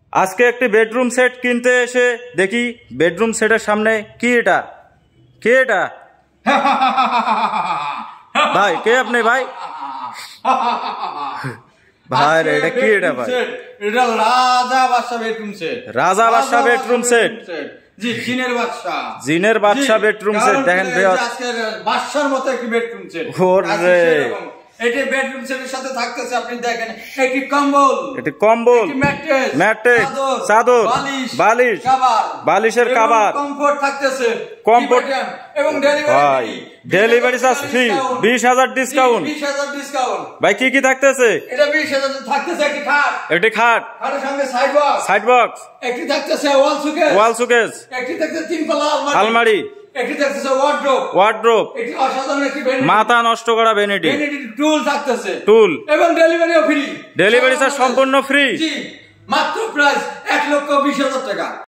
আজকে একটি bedroom set কিনতে এসে দেখি বেডরুম সেটের সামনে কি এটা কে এটা ভাই কে আপনি ভাই ভাই এটা কি এটা ভাই এটা রাজা বাদশা বেডরুম সেট রাজা বাদশা বেডরুম সেট জি জিনের বাদশা বেডরুম সেট দেখেন ভাই আজকে বাদশার মতো একটি বেডরুম সেট ওরে এটি বেডরুম সেটের সাথে থাকতেছে আপনি দেখেন একটি কম্বল ম্যাট্রেস চাদর বালিশ বালিশের কভার কমফোর্ট থাকতেছে কমফোর্ট এবং ডেলিভারি চার্জ ফ্রি 20,000 ডিসকাউন্ট ভাই কি কি থাকতেছে এটা 20,000 থাকতেছে একটি খাট খাটের সঙ্গে সাইড বক্স একটি থাকতেছে ওয়াল সুকেস একটি থাকতেছে তিনতলা আলমারি একটি থাকতেছে ওয়ার্ড্রোব একটি অসাধারণ একটি মাথা নষ্ট করা ভ্যানিটি টুল থাকতেছে এবং ডেলিভারি চার্জ সম্পূর্ণ ফ্রি জি মাত্র প্রাইস 1,20,000 টাকা।